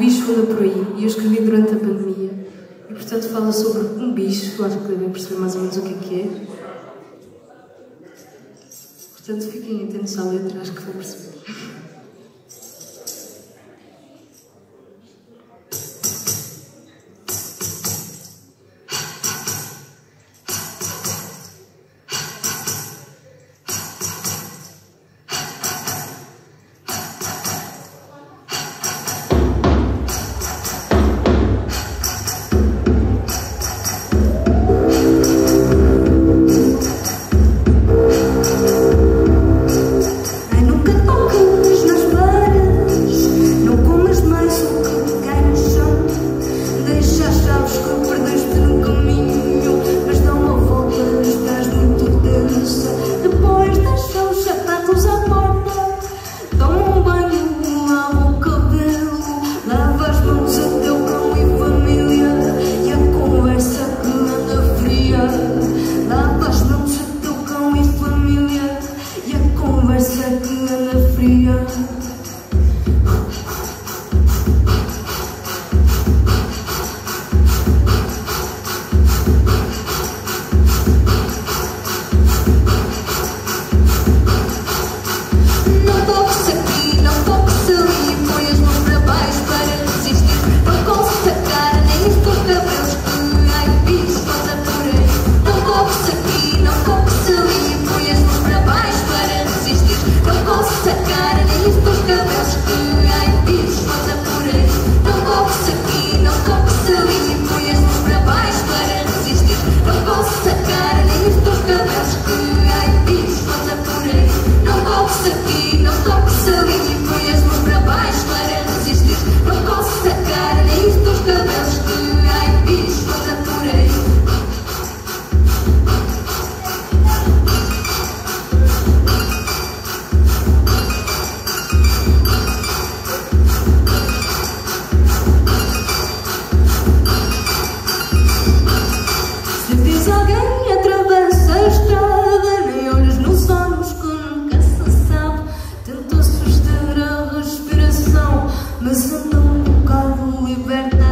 bicho anda por aí e eu escrevi durante a pandemia e portanto fala sobre um bicho, acho que devem perceber mais ou menos o que é. Portanto fiquem atentos à letra, acho que vão perceber. Mas anda um bocado liberta.